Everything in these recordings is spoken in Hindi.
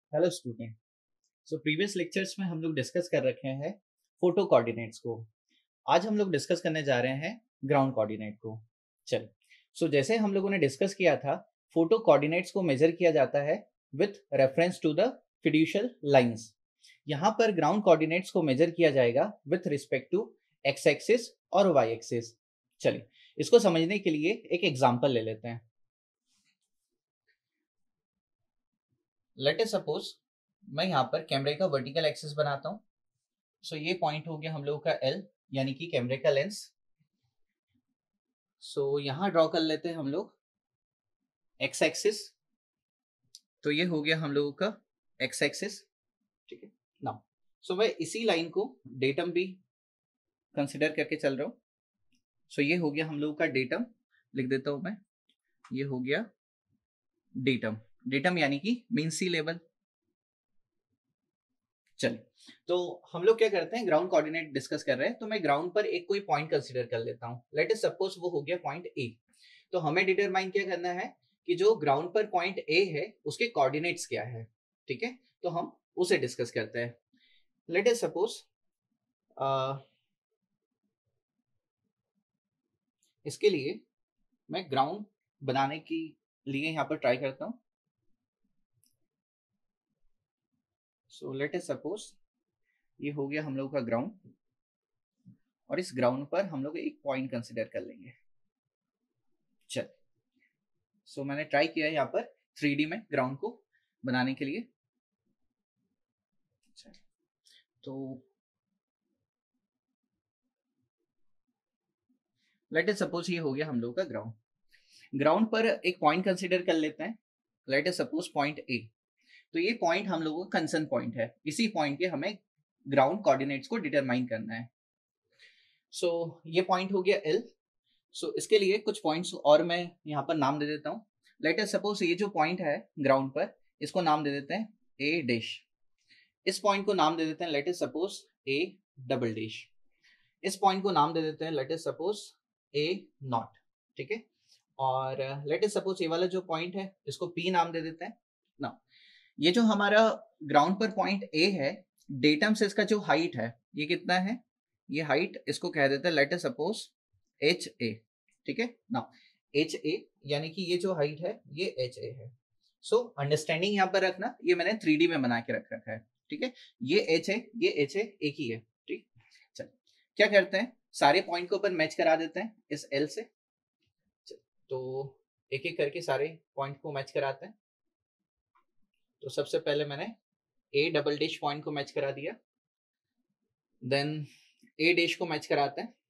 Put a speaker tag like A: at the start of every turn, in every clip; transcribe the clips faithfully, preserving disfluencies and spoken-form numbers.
A: Hello student. So previous lectures में हम लोग डिस्कस कर रखे हैं फोटो कोऑर्डिनेट्स को। आज हम लोग डिस्कस करने जा रहे हैं ग्राउंड कोऑर्डिनेट को। चल सो so, जैसे हम लोगों ने डिस्कस किया था, फोटो कोऑर्डिनेट्स को मेजर किया जाता है with reference to the fiducial lines. यहाँ पर ग्राउंड कोऑर्डिनेट्स को मेजर किया जाएगा with respect to X axis और वाई एक्सिस। चलिए इसको समझने के लिए एक एग्जांपल ले लेते हैं। लेट अस सपोज मैं यहाँ पर कैमरे का वर्टिकल एक्सिस बनाता हूँ। सो so, ये पॉइंट हो गया हम लोगों का L, यानी कि कैमरे का लेंस। सो so, यहाँ ड्रॉ कर लेते हैं हम लोग एक्स एक्सिस। तो ये हो गया हम लोगों का एक्स एक्सिस, ठीक है ना। सो मैं इसी लाइन को डेटम भी कंसिडर करके चल रहा हूँ। सो so, ये हो गया हम लोगों का डेटम, लिख देता हूँ मैं, ये हो गया डेटम। डेटम यानी कि मीन सी लेवल। चलिए तो हम लोग क्या करते हैं, ग्राउंड कोऑर्डिनेट डिस्कस कर रहे हैं, तो मैं ग्राउंड पर एक कोई पॉइंट कंसीडर कर लेता हूं। लेट अस सपोज वो हो गया पॉइंट ए। तो हमें डिटरमाइन क्या करना है कि जो ग्राउंड पर पॉइंट ए है उसके कोऑर्डिनेट्स क्या है, ठीक है। तो हम उसे डिस्कस करते हैं। लेट अस सपोज इसके लिए मैं ग्राउंड बनाने के लिए यहाँ पर ट्राई करता हूँ। सो लेट अस सपोज ये हो गया हम लोग का ग्राउंड, और इस ग्राउंड पर हम लोग एक पॉइंट कंसिडर कर लेंगे। चल सो so, मैंने ट्राई किया है यहाँ पर थ्री डी में ग्राउंड को बनाने के लिए। तो लेट अस सपोज ये हो गया हम लोग का ग्राउंड। ग्राउंड पर एक पॉइंट कंसिडर कर लेते हैं। Let us suppose point A. तो ये पॉइंट हम लोगों का कंसर्न पॉइंट है, इसी पॉइंट के हमें ग्राउंड कोऑर्डिनेट्स को डिटरमाइन करना है। सो so, ये पॉइंट हो गया एल। सो so, इसके लिए कुछ पॉइंट्स और मैं यहाँ पर नाम दे देता हूँ। लेट अस सपोज ये जो पॉइंट है ग्राउंड पर, इसको नाम दे देते हैं ए डैश। इस पॉइंट को नाम दे देते हैं let us suppose A double dash. इस पॉइंट को नाम दे देते हैं let us suppose A nought, ठीक है। और लेट अस सपोज ये वाला जो पॉइंट है इसको पी नाम दे देते हैं ना। ये जो हमारा ग्राउंड पर पॉइंट ए है, डेटम से इसका जो हाइट है ये कितना है, ये हाइट इसको कह देते हैं let us suppose H A, ठीक है ना। एच ए यानी कि ये जो हाइट है ये एच ए है। सो अंडरस्टैंडिंग यहाँ पर रखना, ये मैंने थ्री डी में बना के रख रखा है, ठीक है। ये एच है, ये एच है, एक ही है, ठीक। चल क्या करते हैं, सारे पॉइंट को अपन मैच करा देते हैं इस एल से। तो एक एक करके सारे पॉइंट को मैच कराते हैं। तो सबसे पहले मैंने ए डबल डैश पॉइंट को मैच करा दिया, देन ए डैश को मैच कराते हैं।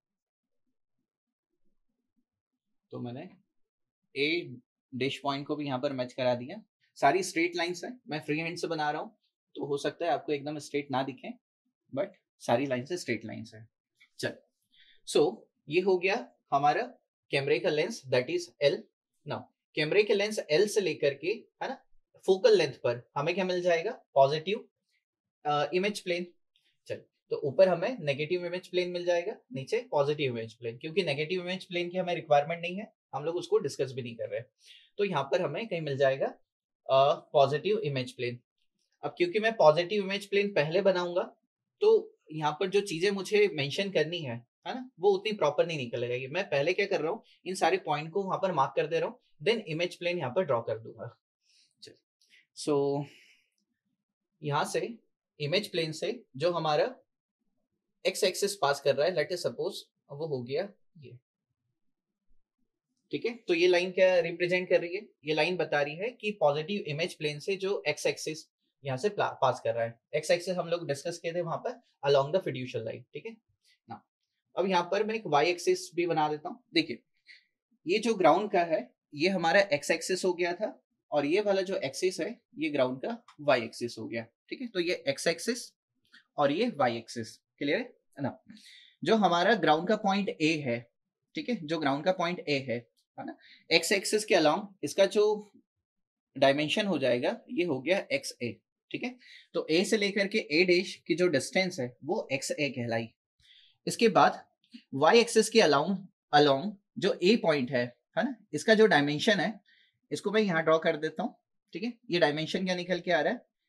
A: तो मैंने ए डैश पॉइंट को भी यहाँ पर मैच करा दिया। सारी स्ट्रेट लाइंस है, मैं फ्री हैंड से बना रहा हूँ, तो हो सकता है आपको एकदम स्ट्रेट ना दिखे, बट सारी लाइन से स्ट्रेट लाइंस है। चल सो so, ये हो गया हमारा कैमरे का lens, that is L. Now कैमरे के लेंस एल से लेकर के, है ना, फोकल लेंथ पर हमें क्या मिल जाएगा, पॉजिटिव इमेज प्लेन। चल तो ऊपर हमें नेगेटिव इमेज प्लेन मिल जाएगा, नीचे पॉजिटिव इमेज प्लेन। क्योंकि नेगेटिव इमेज प्लेन की हमें रिक्वायरमेंट नहीं है, हम लोग उसको डिस्कस भी नहीं कर रहे, तो यहाँ पर हमें कहीं मिल जाएगा पॉजिटिव इमेज प्लेन। अब क्योंकि मैं पॉजिटिव इमेज प्लेन पहले बनाऊंगा, तो यहाँ पर जो चीजें मुझे मेंशन करनी है है ना, वो उतनी प्रॉपर नहीं निकल लगेगी। मैं पहले क्या कर रहा हूँ, इन सारे पॉइंट को वहां पर मार्क कर दे रहा हूँ, देन इमेज प्लेन यहाँ पर ड्रॉ कर दूंगा। सो so, यहाँ से इमेज प्लेन से जो हमारा एक्स एक्सिस पास कर रहा है, लेट अस सपोज वो हो गया ये, ठीक है। तो ये लाइन क्या रिप्रेजेंट कर रही है, ये लाइन बता रही है कि पॉजिटिव इमेज प्लेन से जो एक्स एक्सिस यहाँ से पास कर रहा है। एक्स एक्सिस हम लोग डिस्कस किए थे वहां पर अलोंग द फिड्यूशियल लाइन, ठीक है ना। अब यहाँ पर मैं एक वाई एक्सिस भी बना देता हूँ। देखिए ये जो ग्राउंड का है ये हमारा एक्स एक्सिस हो गया था, और ये वाला जो एक्सिस है ये ग्राउंड का वाई एक्सिस हो गया, ठीक है। तो ये एक्स एक्सिस और ये वाई एक्सिस, क्लियर है ना। जो हमारा ग्राउंड का पॉइंट ए है, ठीक है, जो ग्राउंड का पॉइंट ए है है ना, एक्स एक्सिस के अलोंग इसका जो डायमेंशन हो जाएगा ये हो गया एक्स ए, ठीक है। तो ए से लेकर के ए डैश की जो डिस्टेंस है वो एक्स ए कहलाई। इसके बाद वाई एक्सिस के अलोंग अलोंग जो ए पॉइंट है है ना, इसका जो डायमेंशन है इसको मैं यहाँ ड्रॉ कर देता हूँ, ठीक है। ये डायमेंशन क्या निकल के आ रहा है,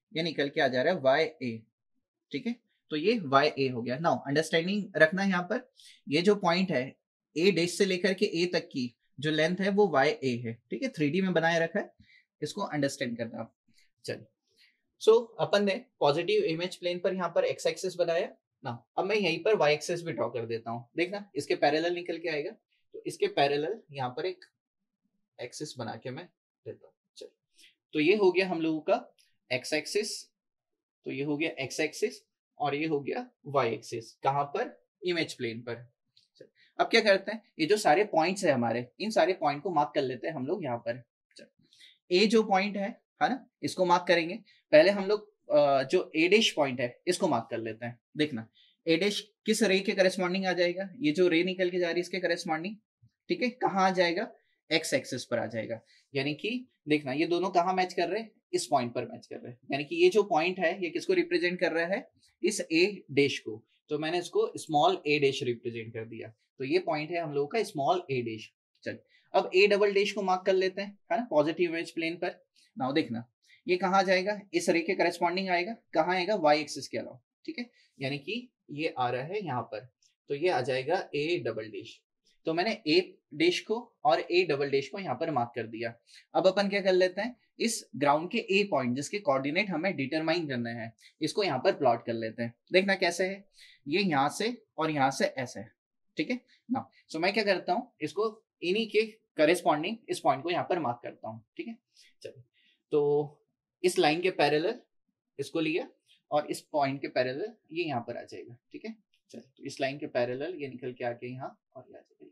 A: ये निकल के आ जा रहा है वाई ए, ठीक है। तो ये वाई ए हो गया। नाउ अंडरस्टैंडिंग रखना है यहाँ पर, ये जो पॉइंट है ए डैश से लेकर के ए तक की जो लेंथ है वो वाई ए है, ठीक है। थ्री डी में बनाए रखा है, इसको अंडरस्टैंड करना आप। चलिए, सो so, अपन ने पॉजिटिव इमेज प्लेन पर यहाँ पर एक्स एक्सिस बनाया ना। अब मैं यहीं पर वाई एक्सिस भी ड्रॉ कर देता हूँ, देखना इसके पैरेलल निकल के आएगा। तो इसके पैरेलल यहाँ पर एक एक्सिस बना के मैं देता हूँ। चलिए, तो ये हो गया हम लोगों का एक्स एक्सिस, तो ये हो गया एक्स एक्सिस और ये हो गया वाई एक्सिस, कहाँ पर, इमेज प्लेन पर। अब क्या करते हैं, ये जो सारे पॉइंट्स है हमारे, इन सारे पॉइंट को मार्क कर लेते हैं हम लोग यहाँ पर। ए जो पॉइंट है है ना, इसको मार्क करेंगे। पहले हम लोग जो ए डैश पॉइंट है इसको मार्क कर लेते हैं। देखना ए डैश किस रे के करस्पॉन्डिंग आ जाएगा, ये जो रे निकल के जा रही है इसके करस्पॉन्डिंग, ठीक है। कहाँ आ जाएगा, एक्स एक्सिस पर आ जाएगा। यानी कि देखना ये दोनों कहाँ मैच कर रहे हैं, इस पॉइंट पर मैच कर रहे हैं। यानी कि ये जो पॉइंट है ये किसको रिप्रेजेंट कर रहा है, इस ए डैश को। तो मैंने इसको स्मॉल ए डैश रिप्रेजेंट कर दिया। तो ये पॉइंट है हम लोगों का स्मॉल ए डैश। चल, अब ए डबल डैश को मार्क कर लेते हैं, है ना, पॉजिटिव इमेज प्लेन पर। नाउ देखना ये कहाँ जाएगा, इस रे के करस्पॉन्डिंग आएगा। कहाँ आएगा, वाई एक्सिस के अलावा, ठीक है। यानी कि ये आ रहा है यहाँ पर, तो ये आ जाएगा ए डबल डैश। तो मैंने ए डैश को और ए डबल डैश को यहाँ पर मार्क कर दिया। अब अपन क्या कर लेते हैं, इस ग्राउंड के ए पॉइंट जिसके कोऑर्डिनेट हमें डिटरमाइन करने हैं, इसको यहाँ पर प्लॉट कर लेते हैं। देखना कैसे है, ये यहाँ से और यहाँ से ऐसे है, ठीक है ना। सो मैं क्या करता हूँ, इसको इन्हीं के करेस्पॉन्डिंग इस पॉइंट को यहाँ पर मार्क करता हूँ, ठीक है। चलिए, तो इस लाइन के पैरेलल इसको लिया और इस पॉइंट के पैरेलल ये यहाँ पर आ जाएगा, ठीक है। चलिए, तो इस लाइन के पैरेलल ये निकल के आके यहाँ और ये आ जाएगा,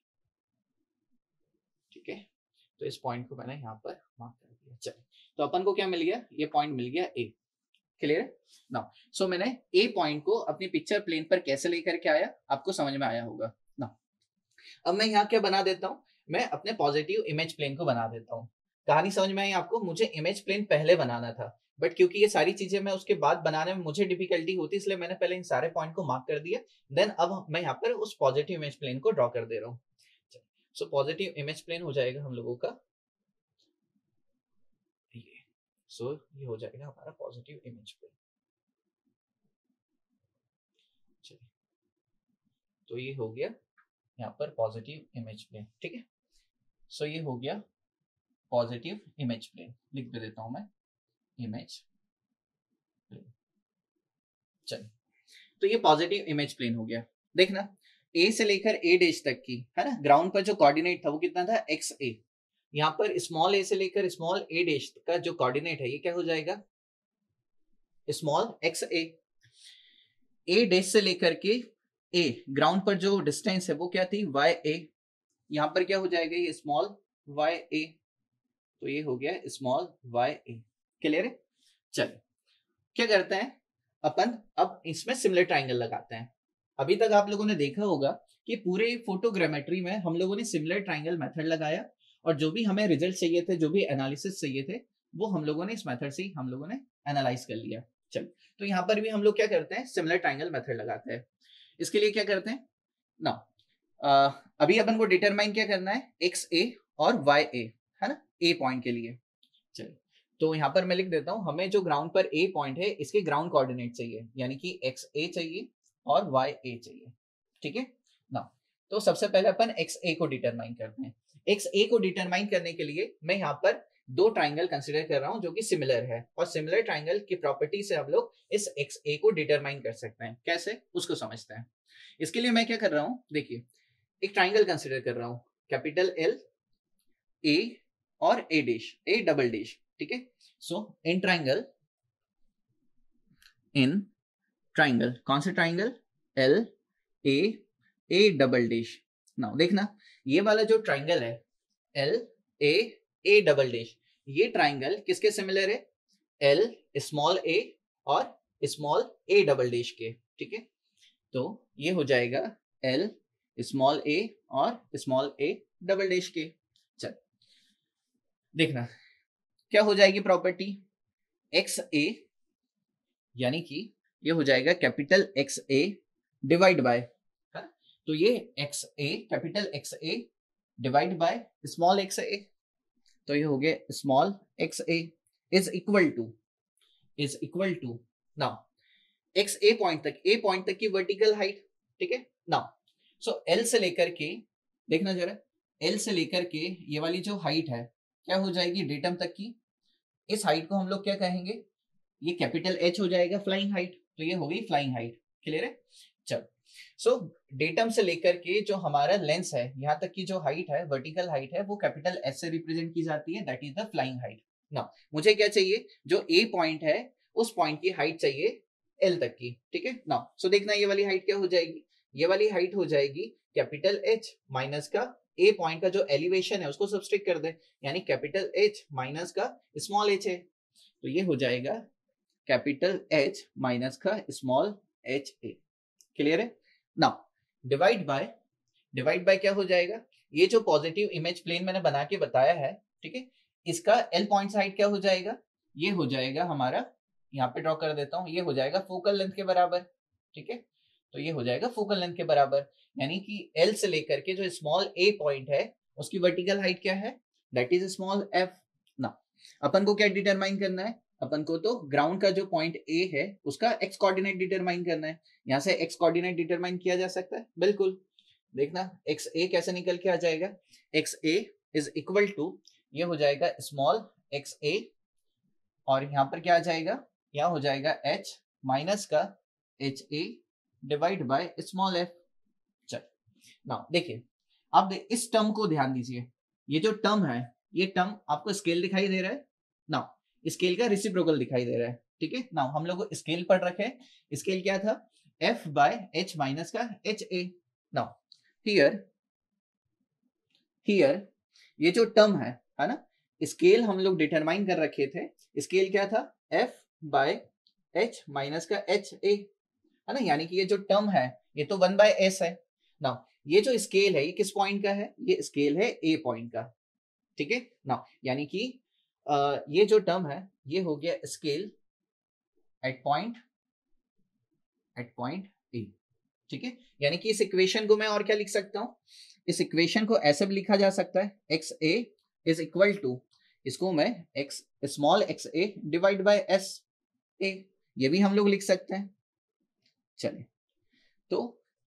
A: ठीक है। तो इस पॉइंट को मैंने यहाँ पर मार्क कर दिया। चलिए, तो अपन को क्या मिल गया, ये पॉइंट मिल गया ए। क्लियर है ना। सो मैंने ए पॉइंट को अपनी पिक्चर प्लेन पर कैसे लेकर के आया, आपको समझ में आया होगा ना। अब मैं यहाँ क्या बना देता हूँ, मैं अपने पॉजिटिव इमेज प्लेन को बना देता हूँ। कहानी समझ में आई आपको, मुझे इमेज प्लेन पहले बनाना था, बट क्योंकि ये सारी चीजें मैं उसके बाद बनाने में मुझे डिफिकल्टी होती, इसलिए मैंने पहले इन सारे पॉइंट को मार्क कर दिया। देन अब मैं यहाँ पर उस पॉजिटिव इमेज प्लेन को ड्रॉ कर दे रहा हूँ। सो पॉजिटिव इमेज प्लेन हो जाएगा हम लोगों का ये। सो so, ये हो जाएगा हमारा पॉजिटिव इमेज प्लेन। चलिए, तो ये हो गया यहाँ पर पॉजिटिव इमेज प्लेन, ठीक है। सो so, ये हो गया पॉजिटिव इमेज प्लेन, लिख दे देता हूं मैं इमेज प्लेन। चलिए, तो ये पॉजिटिव इमेज प्लेन हो गया। देखना ए से लेकर ए डैश तक की, है ना, ग्राउंड पर जो कोऑर्डिनेट था वो कितना था, एक्स ए। यहाँ पर स्मॉल ए से लेकर स्मॉल ए डैश का जो कोऑर्डिनेट है ये क्या हो जाएगा, small X A. A dash से लेकर के ए ग्राउंड पर जो डिस्टेंस है वो क्या थी, वाई ए। यहाँ पर क्या हो जाएगा, ये स्मॉल वाई ए। तो ये हो गया स्मॉल वाई ए। क्लियर है। चलिए, क्या करते हैं अपन, अब इसमें सिमिलर ट्राइंगल लगाते हैं। अभी तक आप लोगों ने देखा होगा कि पूरे फोटोग्रामेट्री में हम लोगों ने सिमिलर ट्राइंगल मेथड लगाया और जो भी हमें रिजल्ट चाहिए थे, जो भी एनालिसिस चाहिए थे, वो हम लोगों ने इस मेथड से ही हम लोगों ने एनालाइज कर लिया। चलिए, तो यहाँ पर भी हम लोग क्या करते हैं, सिमिलर ट्राइंगल मेथड लगाते हैं। इसके लिए क्या करते हैं ना, अभी अपन को डिटरमाइन क्या करना है, एक्स ए और वाई ए, है ना, ए पॉइंट के लिए। चलिए, तो यहाँ पर मैं लिख देता हूँ, हमें जो ग्राउंड पर ए पॉइंट है इसके ग्राउंड कोऑर्डिनेट चाहिए, यानी कि एक्स ए चाहिए और वाई ए चाहिए, ठीक है ना। तो सबसे पहले अपन एक्स ए को डिटरमाइन करते हैं। एक्स ए को डिटरमाइन करने के लिए मैं यहाँ पर दो ट्राइंगल कंसिडर कर रहा हूँ जो कि सिमिलर है, और सिमिलर ट्राइंगल की प्रॉपर्टी से हम लोग इस एक्स ए को डिटरमाइन कर सकते हैं। कैसे, उसको समझते हैं। इसके लिए मैं क्या कर रहा हूँ, देखिए एक ट्राइंगल कंसिडर कर रहा हूँ, कैपिटल एल, ए और A dash, A double dash, ठीक है। So in triangle, in triangle, कौन से triangle, L A A double dash. Now देखना ये वाला जो ट्राइंगल है L A A double dash, ये ट्राइंगल किसके सिमिलर है, एल स्मॉल ए और स्मॉल ए डबल डैश के, ठीक है। तो ये हो जाएगा एल स्मॉल ए और स्मॉल ए डबल डैश के। चल देखना क्या हो जाएगी प्रॉपर्टी, एक्स ए यानी कि ये हो जाएगा capital X A divide by, तो ये X A capital X A divide by small X A, तो ये हो गया small X A is equal to is equal to, now X A point तक, ए पॉइंट तक की वर्टिकल हाइट, ठीक है। नाउ सो एल से लेकर के, देखना जरा, एल से लेकर के ये वाली जो हाइट है क्या हो जाएगी, डेटम तक की, इस हाइट को हम लोग क्या कहेंगे, ये कैपिटल एच हो जाएगा, फ्लाइंग हाइट। तो ये हो गई फ्लाइंग हाइट, क्लियर है। चलो, सो डेटम से लेकर के जो हमारा लेंस है यहाँ तक की जो हाइट है, वर्टिकल हाइट है, वो कैपिटल एच से रिप्रेजेंट की जाती है, that is the flying height. Now मुझे क्या चाहिए, जो ए पॉइंट है उस पॉइंट की हाइट चाहिए एल तक की, ठीक है। नाउ सो देखना ये वाली हाइट क्या हो जाएगी, ये वाली हाइट हो जाएगी कैपिटल एच माइनस का ए पॉइंट का जो एलिवेशन है उसको सब्सट्रैक्ट कर दे, यानी कैपिटल एच माइनस का स्मॉल एच है, तो ये हो जाएगा कैपिटल एच माइनस का स्मॉल एच ए, क्लियर है। Now divide by, divide by क्या हो जाएगा, ये जो पॉजिटिव इमेज प्लेन मैंने बना के बताया है, ठीक है, इसका एल पॉइंट साइड क्या हो जाएगा, ये हो जाएगा हमारा, यहाँ पे ड्रॉ कर देता हूँ, ये हो जाएगा फोकल लेंथ के बराबर, ठीक है। तो ये हो जाएगा फोकल लेंथ के बराबर, यानी कि एल से लेकर के जो स्मॉल ए पॉइंट है उसकी वर्टिकल हाइट क्या है, दैट इज स्मॉल एफ। ना अपन को क्या डिटरमाइन करना है, अपन को तो ग्राउंड का जो पॉइंट ए है उसका एक्स कोऑर्डिनेट डिटरमाइन करना है। यहाँ से एक्स कोऑर्डिनेट डिटरमाइन किया जा सकता है, बिल्कुल। देखना एक्स ए कैसे निकल के आ जाएगा, X A is equal to, ये हो जाएगा स्मॉल एक्स ए, और यहाँ पर क्या आ जाएगा, यहाँ हो जाएगा एच माइनस का H A divide by small F. चल नाउ देखिए, अब इस टर्म को ध्यान दीजिए, ये जो टर्म है, ये टर्म आपको स्केल दिखाई दे रहा है, नाउ स्केल का रेसिप्रोकल दिखाई दे रहा है, ठीक है। नाउ हम लोग स्केल पढ़ रखे हैं, स्केल क्या था, एफ बाय एच माइनस का H A. Now here, here ये जो टर्म है है ना, स्केल हम लोग डिटरमाइन कर रखे थे, स्केल क्या था, एफ बाय एच माइनस का एच ए, है ना, यानी कि ये जो टर्म है ये तो वन बाय एस है। नाउ ये जो स्केल है ये किस पॉइंट का है, ये स्केल है ए पॉइंट का, ठीक है। नाउ यानी कि uh, ये जो टर्म है ये हो गया scale at point, at point A, ठीक है। यानी कि इस इक्वेशन को मैं और क्या लिख सकता हूँ, इस इक्वेशन को ऐसे भी लिखा जा सकता है, X A is equal to, इसको मैं X small X A divide by S A, ये भी हम लोग लिख सकते हैं। चलिए, तो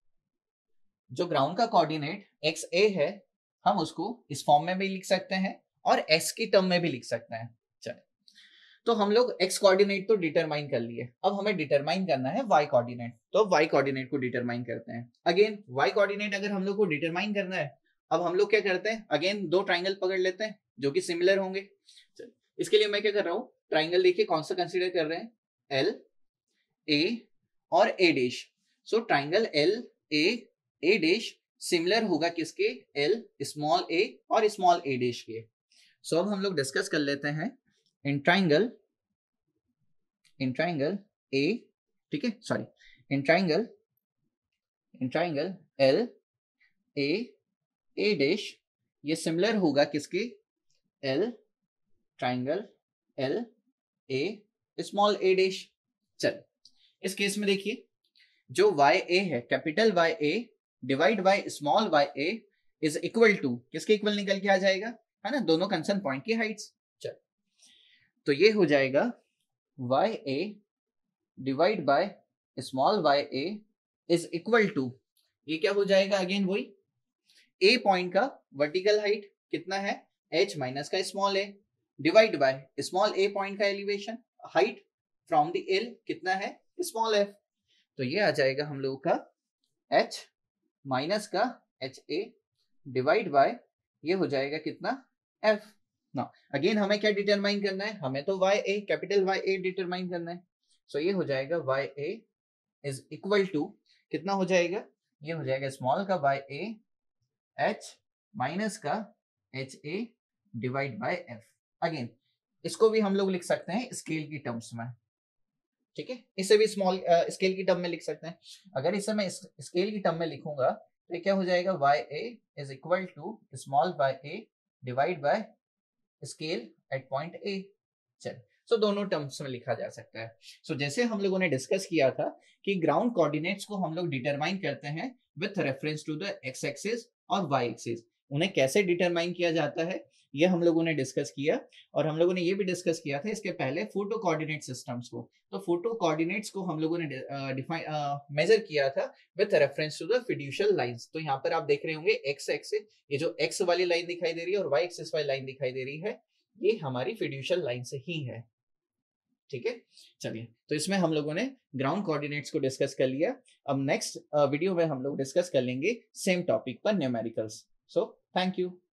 A: जो ग्राउंड का कोऑर्डिनेट एक्स ए है हम उसको इस फॉर्म में भी लिख सकते हैं और एस की टर्म में भी लिख सकते हैं। चलिए, तो हम लोग एक्स कोऑर्डिनेट तो डिटरमाइन कर लिए, अब हमें डिटरमाइन करना है वाई कोऑर्डिनेट, तो वाई कोऑर्डिनेट को डिटरमाइन करते हैं। अगेन वाई कोऑर्डिनेट अगर हम लोग को डिटरमाइन करना है, अब हम लोग क्या करते हैं, अगेन दो ट्राइंगल पकड़ लेते हैं जो कि सिमिलर होंगे। चलिए, इसके लिए मैं क्या कर रहा हूँ, ट्राइंगल देखिए कौन सा कंसिडर कर रहे हैं, एल ए और A dash. So triangle L A A dash similar होगा किसके, एल स्मॉल ए और स्मॉल ए डैश के। सो अब हम लोग डिस्कस कर लेते हैं इन ट्राइंगल, इन ट्राइंगल ए, ठीक है, sorry, in triangle, in triangle L A A dash, ये सिमिलर होगा किसके, L triangle L A small A dash. चल इस केस में देखिए, जो वाई ए है, capital Y A divide by small Y A is equal to, किसके इक्वल निकल के आ जाएगा, है ना, दोनों कंसर्न पॉइंट की हाइट्स। चल तो ये हो जाएगा Y A divide by small Y A is equal to, ये क्या हो जाएगा, अगेन वही ए पॉइंट का वर्टिकल हाइट कितना है, एच माइनस का small A divide by small A point का elevation height from the L कितना है, स्मॉल एफ। तो ये आ जाएगा हम लोगों का h माइनस का एच ए डिवाइड बाय, ये हो जाएगा कितना, f। ना अगेन हमें क्या डिटरमाइन करना है, हमें तो Y A, capital Y A determine करना है। सो so ये हो जाएगा Y A is equal to, कितना हो जाएगा, ये हो जाएगा स्मॉल का वाई ए h माइनस का H A divide by f। Again इसको भी हम लोग लिख सकते हैं स्केल की टर्म्स में, ठीक है, इसे भी स्मॉल स्केल की टर्म में लिख सकते हैं। अगर इसे मैं स्केल की टर्म में लिखूंगा तो ये क्या हो जाएगा, Y A is equal to small Y A divide by scale at point A. चल सो दोनों टर्म्स में लिखा जा सकता है। सो so, जैसे हम लोगों ने डिस्कस किया था कि ग्राउंड कोऑर्डिनेट्स को हम लोग डिटरमाइन करते हैं with reference to the X axis और वाई एक्सिस, उन्हें कैसे डिटरमाइन किया जाता है ये हम लोगों ने डिस्कस किया, और हम लोगों ने ये भी डिस्कस किया था इसके पहले फोटो कोऑर्डिनेट सिस्टम्स को। तो फोटो कोऑर्डिनेट्स को हम लोगों ने डिफाइन मेजर किया था with reference to the fiducial lines. तो यहाँ पर आप देख रहे होंगे एक्स एक्सिस, ये जो एक्स वाली लाइन दिखाई दे रही है और वाई एक्सिस वाली लाइन दिखाई दे रही है, ये हमारी फिड्यूशियल लाइन से ही है। ठीक है, चलिए, तो इसमें हम लोगों ने ग्राउंड कोऑर्डिनेट्स को डिस्कस कर लिया। अब नेक्स्ट वीडियो में हम लोग डिस्कस कर लेंगे सेम टॉपिक पर न्यूमेरिकल्स। So thank you.